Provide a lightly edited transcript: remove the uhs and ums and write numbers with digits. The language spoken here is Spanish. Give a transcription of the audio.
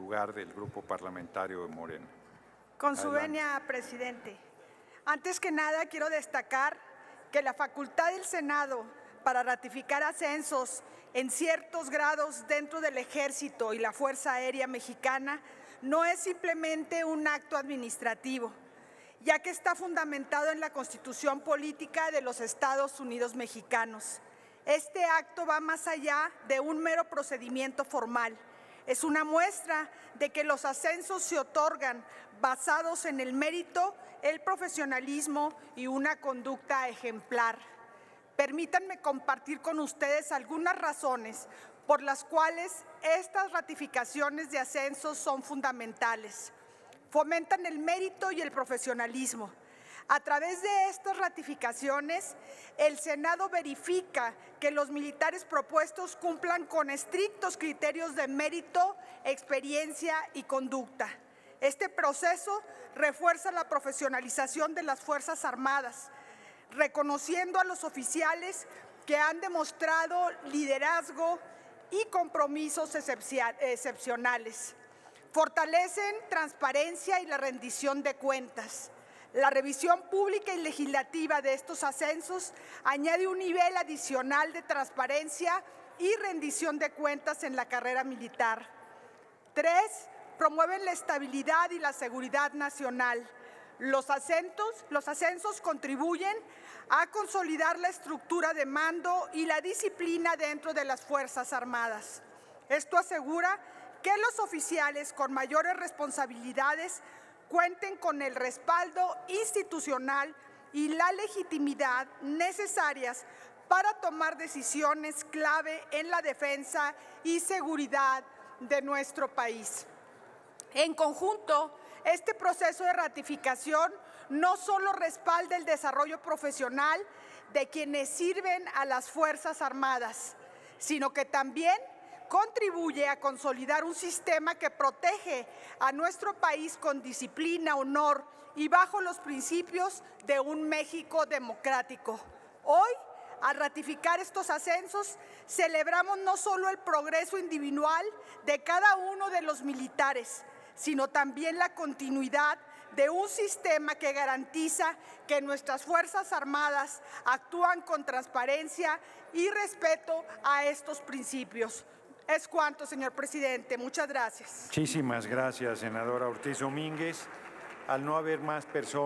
lugar del Grupo Parlamentario de Morena. Con su venia, presidente. Antes que nada, quiero destacar que la facultad del Senado para ratificar ascensos en ciertos grados dentro del Ejército y la Fuerza Aérea Mexicana no es simplemente un acto administrativo, ya que está fundamentado en la Constitución Política de los Estados Unidos Mexicanos. Este acto va más allá de un mero procedimiento formal. Es una muestra de que los ascensos se otorgan basados en el mérito, el profesionalismo y una conducta ejemplar. Permítanme compartir con ustedes algunas razones por las cuales estas ratificaciones de ascensos son fundamentales. Fomentan el mérito y el profesionalismo. A través de estas ratificaciones, el Senado verifica que los militares propuestos cumplan con estrictos criterios de mérito, experiencia y conducta. Este proceso refuerza la profesionalización de las Fuerzas Armadas, reconociendo a los oficiales que han demostrado liderazgo y compromisos excepcionales. Fortalecen transparencia y la rendición de cuentas. La revisión pública y legislativa de estos ascensos añade un nivel adicional de transparencia y rendición de cuentas en la carrera militar. 3. Promueven la estabilidad y la seguridad nacional. Los ascensos contribuyen a consolidar la estructura de mando y la disciplina dentro de las Fuerzas Armadas. Esto asegura que los oficiales con mayores responsabilidades cuenten con el respaldo institucional y la legitimidad necesarias para tomar decisiones clave en la defensa y seguridad de nuestro país. En conjunto, este proceso de ratificación no solo respalda el desarrollo profesional de quienes sirven a las Fuerzas Armadas, sino que también contribuye a consolidar un sistema que protege a nuestro país con disciplina, honor y bajo los principios de un México democrático. Hoy, al ratificar estos ascensos, celebramos no solo el progreso individual de cada uno de los militares, sino también la continuidad de un sistema que garantiza que nuestras Fuerzas Armadas actúan con transparencia y respeto a estos principios. Es cuanto, señor presidente. Muchas gracias. Muchísimas gracias, senadora Ortiz Domínguez. Al no haber más personas